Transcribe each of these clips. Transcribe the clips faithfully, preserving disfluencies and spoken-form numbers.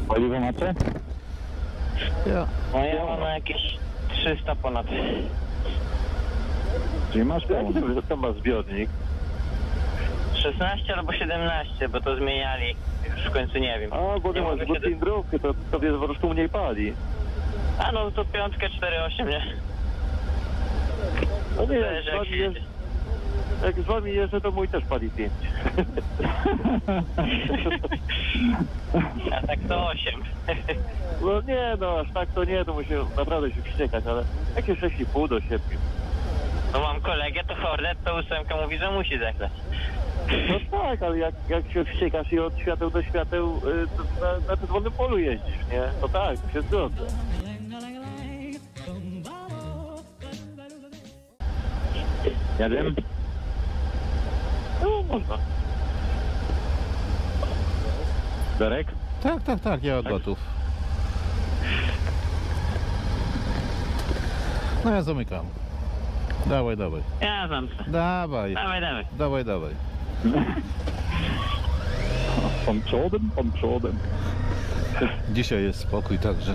Paliwo macie? Ja. No ja mam na jakieś trzysta ponad. Czyli masz pełny, to ma zbiornik. szesnaście albo siedemnaście, bo to zmieniali. Już w końcu nie wiem. A, bo ty Nie masz mogę się do- dwucylindrówkę, to tobie po prostu mniej pali. A no to piątka cztery osiem, nie? No nie, jak Zależy, z jak wami się jest, jedzie. jak z wami jeżdżę, to mój też pali pięć. A tak to osiem. No nie, no aż tak to nie, to musi naprawdę się wściekać, ale jakieś sześć i pół do siedmiu. No mam kolegę, to Hornet, to ósemka mówi, że musi zaklać. No tak, ale jak, jak się wściekasz i od świateł do świateł y, to na, na czerwonym polu jeździsz, nie? To tak, to się zgodzę. Ja wiem. No można. Darek? Tak, tak, tak, ja Tak? gotów. No ja zamykam. Dawaj, dawaj. Ja znam. Dawaj. Dawaj, dawaj. Dawaj, dawaj. Pan przodem, pan przodem. Dzisiaj jest spokój, także.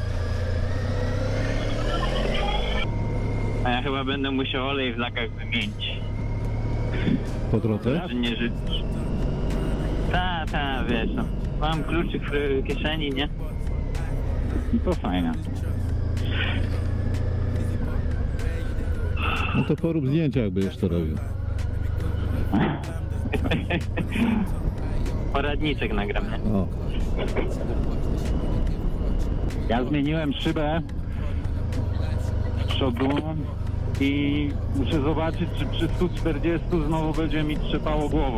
A ja chyba będę musiał olej w lakach wymienić. Po drodze? Że nie życzysz. Ta, ta, wiesz no. Mam kluczyk w kieszeni, nie? To fajne. No to porób zdjęcia, jakby jeszcze robił. Poradniczek nagram, nie? O. Ja zmieniłem szybę z przodu i muszę zobaczyć, czy przy stu czterdziestu znowu będzie mi trzepało głową.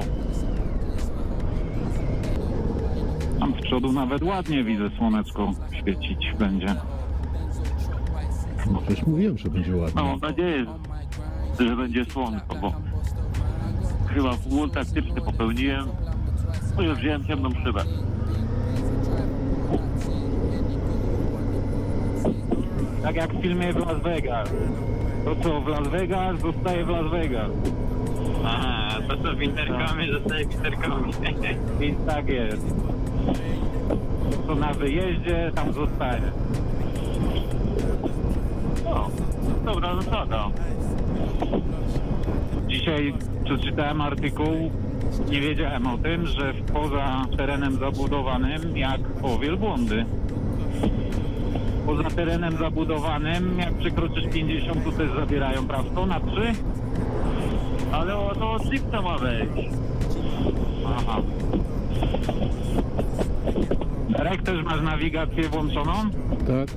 Tam z przodu nawet ładnie widzę, słoneczko świecić będzie. No przecież mówiłem, że będzie No, ładnie. mam nadzieję, że będzie słonko, bo chyba błąd taktyczny popełniłem, bo już wziąłem ciemną szybę. Tak jak w filmie w Las Vegas. To co w Las Vegas, zostaje w Las Vegas. Aha, to co w interkomie, zostaje w interkomie. I tak jest. To co na wyjeździe, tam zostaje. No, dobra zasada. Dzisiaj przeczytałem artykuł, nie wiedziałem o tym, że poza terenem zabudowanym jak o wielbłądy. Poza terenem zabudowanym, jak przekroczysz pięćdziesiąt, to też zabierają prawko na trzy. Ale o, to od lipca ma wejść. Aha. Darek, też masz nawigację włączoną? Tak?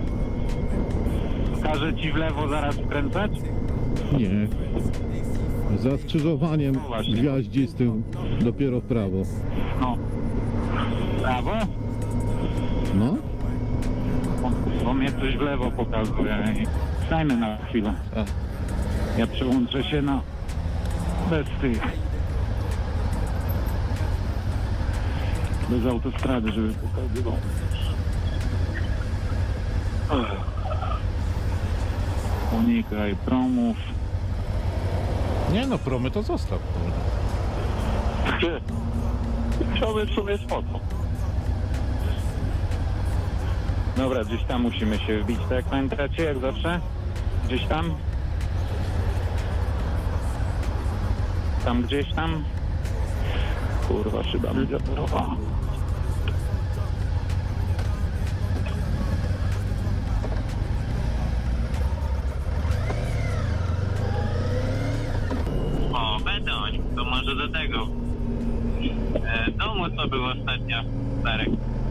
Każe ci w lewo zaraz skręcać? Nie. Za skrzyżowaniem No właśnie. gwiaździstym dopiero w prawo. No. Prawo? No? Bo, bo mnie coś w lewo pokazuje. Stajmy na chwilę. A. Ja przełączę się na... bez tych... bez autostrady, żeby pokazywał. Unikaj promów. Nie no, promy to zostaw. Chciałbym w sumie spoko. Dobra, gdzieś tam musimy się wbić, tak? Pamiętacie, jak zawsze? Gdzieś tam? Tam gdzieś tam? Kurwa, szyba mi zaparowała. O, Betoń, to może do tego. E, domu co był ostatnio, Darek.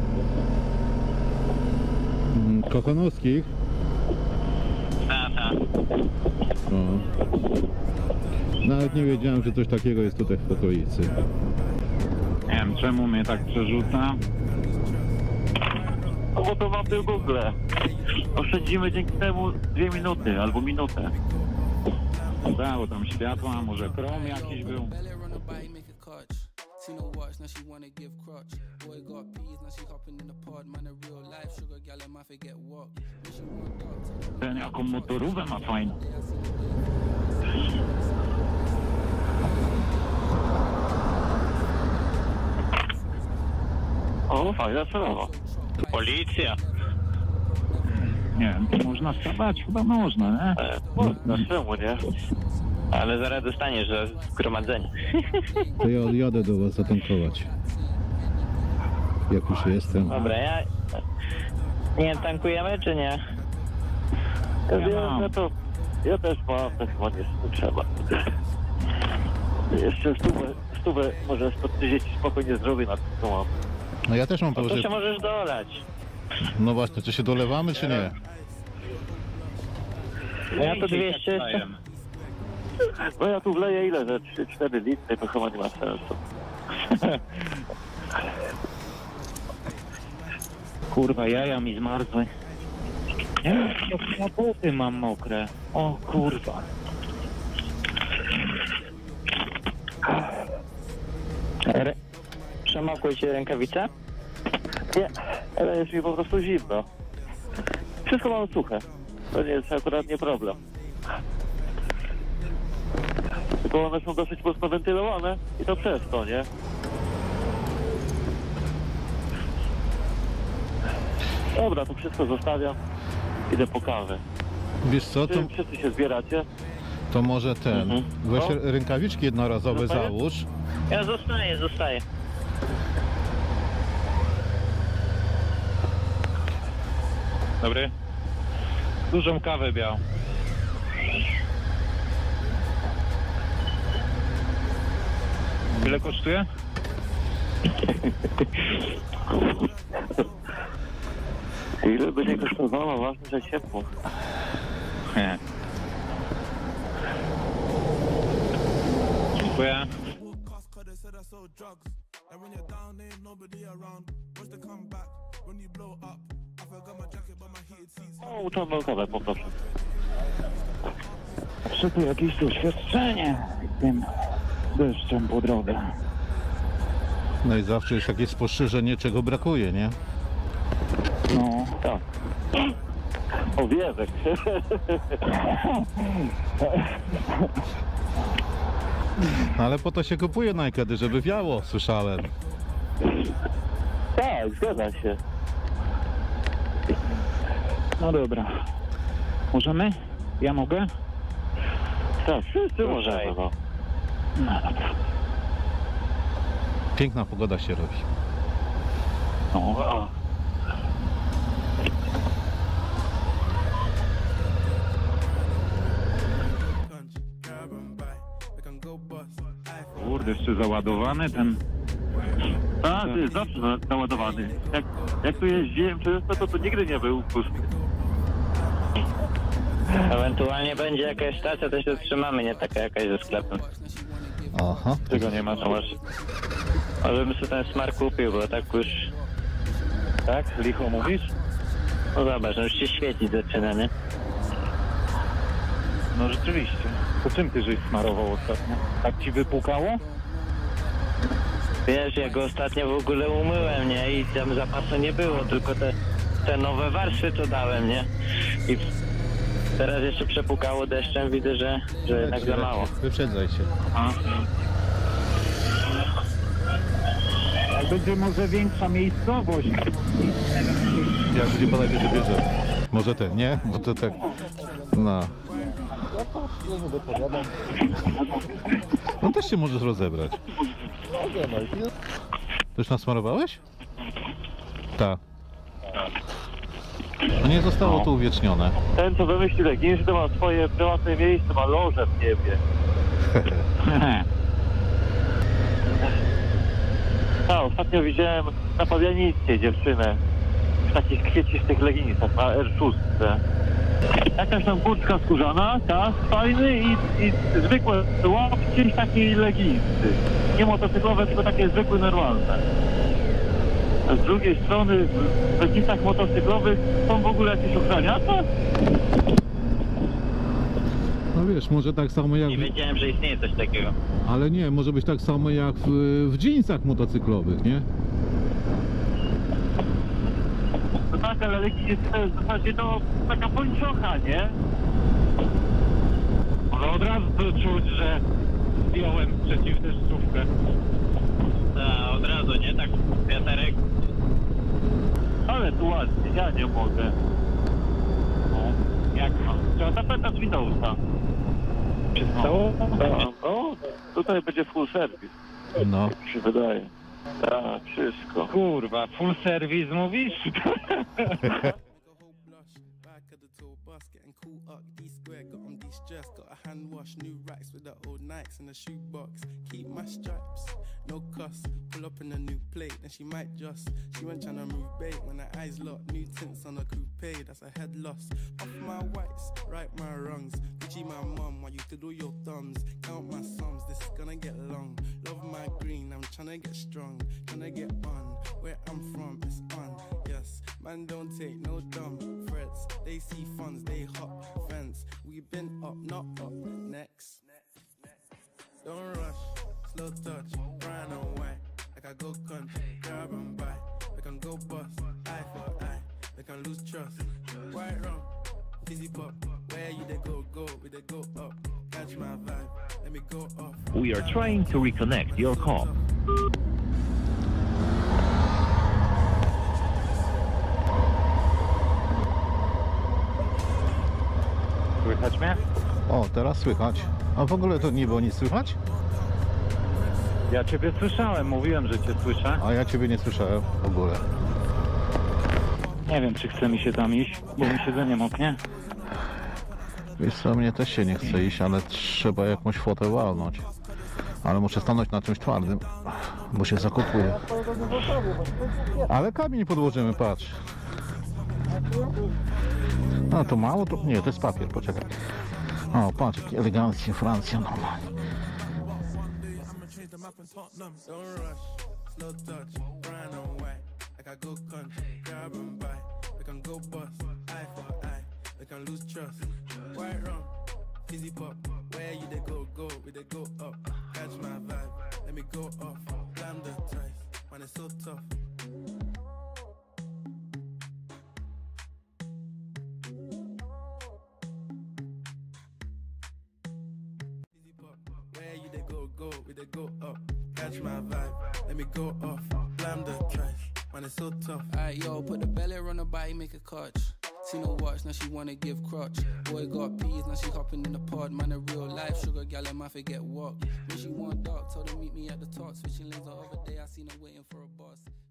Mm, Kochanowskich? Ta, ta. O. Nawet nie wiedziałem, że coś takiego jest tutaj w okolicy. Nie wiem, czemu mnie tak przerzuca. No bo to mam w Google. Oszczędzimy dzięki temu dwie minuty albo minutę. Dało tam światła, może prom jakiś był. Seen her watch, now she wanna give crutch. Boy got peas, now she hopping in the pod. Man, a real life sugar gal, I forget what. When she want dark, Ten jaką motorówę ma fajną. O, No, fajna sprawa. Policja. Nie wiem, to można stawać? Chyba można, nie? E, Można, czemu nie? ale zaraz dostaniesz za zgromadzenie. To ja odjadę do was zatankować. Jak już jestem. Dobra, ja... Nie tankujemy, czy nie? Ja Ja wiem, mam. że to... Ja też mam, tak chyba nie trzeba. Jeszcze stówę, stówę, może sto trzydzieści spokojnie zrobię na tym, co mam. No ja też mam No to położyć. się możesz dolać. No właśnie, czy się dolewamy, czy nie? No ja to dwieście jeszcze... No ja tu wleję ile? Że trzy cztery litry, to chyba nie ma sensu. Kurwa, jaja mi zmarzły. Nie wiem, na buty mam mokre. O kurwa. Re... Przemokły ci rękawice? Nie, ale jest mi po prostu zimno. Wszystko mam suche. To nie jest akurat nie problem. Tylko one są dosyć mocno wentylowane i to przez to, nie? Dobra, to wszystko zostawiam. Idę po kawę. Wiesz co, to, Czy wszyscy się zbieracie? to może ten. Mhm. Weź No. rękawiczki jednorazowe Zostaje? załóż. Ja zostaję, zostaję. Dobry. Dużą kawę biał. Ile kosztuje? Ile by nie kosztowało, ważne, że ciepło. Nie. Dziękuję. Cause cause they said I sold drugs. And when you're down, there ain't nobody around. Watch the comeback when you blow up. I forgot my jacket, but my heated seats. No, uczą kawę, poproszę. Czy tu jakieś doświadczenie tym deszczem po drodze? No i zawsze jest jakieś spostrzeżenie, czego brakuje, nie? No. Tak. Owiewek. No ale po to się kupuje najkedy, żeby wiało, słyszałem. Tak, zgadza się. No dobra. Możemy? Ja mogę? Tak, wszyscy możemy, no. No dobra. Piękna pogoda się robi. No. Grab and buy. We can go bust. iPhone. Kurde, jeszcze załadowany ten... Tak, to jest zawsze za- załadowany. Jak, jak tu jeździłem często, to tu nigdy nie był pusty. Ewentualnie będzie jakaś stacja, to się trzymamy, nie taka jakaś ze sklepem. Aha. Tego nie ma, No może... Może bym sobie ten smar kupił, bo tak już... tak? Licho mówisz? No zobacz, no już się świecić zaczyna, nie? No rzeczywiście. To czym ty żeś smarował ostatnio? Tak ci wypukało? Wiesz, ja go ostatnio w ogóle umyłem, nie? I tam zapasu nie było, tylko te, te nowe warstwy to dałem, nie? I teraz jeszcze przepukało deszczem, widzę, że, że jednak za mało. Wyprzedzaj się. A. Będzie może większa miejscowość. Jak będzie podaj, że bierze. Może ten, nie? Bo to tak. No. No też się możesz rozebrać. To już nasmarowałeś? Tak. No nie zostało to uwiecznione. Ten, co wymyślił leginsy, to ma swoje prywatne miejsce, ma loże w niebie. A, ostatnio widziałem na Pawianickie dziewczynę w takich kwiecistych leginsach na R sześć. Jakaś tam kurtka skórzana, tak, fajny i, i zwykłe łapcie i takie leginsy. Nie motocyklowe, tylko takie zwykłe, normalne. A z drugiej strony w leginsach motocyklowych są w ogóle jakieś ochraniacze? No wiesz, może tak samo jak... Nie wiedziałem, że istnieje coś takiego. Ale nie, może być tak samo jak w, w dżinsach motocyklowych, nie? No tak, ale legins to jest w zasadzie to taka pończocha, nie? Ale od razu czuć, że zdjąłem przeciwdeszczówkę. Ta, od razu, nie? Tak, wiaterek. ładnie, ja nie mogę. No, jak ma? Trzeba tapeta z Windowsa. Przez całą? No, tutaj będzie full service, No. jak mi się wydaje. Tak, wszystko. Kurwa, full service mówisz? Make a whole blush, back of the tour bus, getting caught up. D square got on de-stressed, got a hand wash, new racks with the old Nikes in the shoebox. Keep my stripes, no cuss. Pull up in a new plate, then she might just. She went tryna move bait when her eyes locked. New tints on a coupe, that's a head loss. Off my whites, right my wrongs. Gucci my mum, while you do your thumbs. Count my sums, this is gonna get long. Love my green, I'm tryna get strong. Tryna get on, where I'm from, it's on. Yes, man don't take no dumb threats. They see funds, they hop fence. We been up, not up. Next. Don't rush, slow touch, brown and white. Like I go country, grab and buy. We can go bust, eye for eye. We can lose trust. Right wrong, fizzy pop. Where you they go, go, we they go up. Catch my vibe, let me go up. We are trying to reconnect your call. Słychać mnie? O, teraz słychać. A w ogóle to nie było nic słychać? Ja ciebie słyszałem, mówiłem, że cię słyszę. A ja ciebie nie słyszałem w ogóle. Nie wiem, czy chce mi się tam iść, bo mi siedzenie moknie. Wiesz co, mnie też się nie chce iść, ale trzeba jakąś fotę walnąć. Ale muszę stanąć na czymś twardym, bo się zakopuje. Ale kamień podłożymy, patrz. No to mało, to nie, to jest papier, poczekaj. O, patrz, jaki elegancki, Francja normalnie. I'ma change the map in Tottenham. Don't rush, slow touch, brown and white. Like I go country, grab and buy. We can go bust, eye for eye. We can lose trust. Right wrong, fizzy pop. Where you they go, go, we they go up. Catch my vibe, let me go off. Blam the twice, man it's so tough. Fizzy pop. Where you they go, go, we they go up. Catch my vibe, let me go off. Blam the trash, man it's so tough. Alright, yo, put the belly on the body, make a catch. See no watch, now she wanna give crutch. Boy got peas, now she hopping in the pod. Man, a real life sugar gal, I might forget walk. When she want dark, told her meet me at the top. Switching lanes the other day, I seen her waiting for a bus.